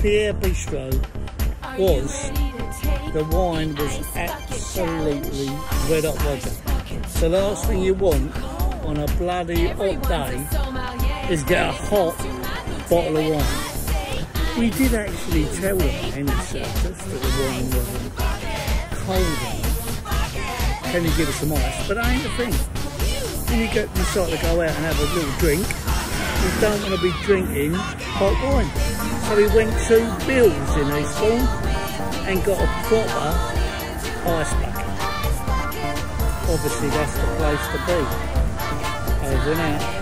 PiERRE Bistro was, the wine was absolutely red hot vodka. So the last thing you want on a bloody hot day is get a hot bottle of wine. We did actually tell them in the service that the wine wasn't cold enough. Can you give us some ice? But that ain't the thing. When you decide to go out and have a little drink, you don't want to be drinking hot wine. So we went to BiLLs in Eastbourne and got a proper ice bucket. Obviously that's the place to be. Over and out.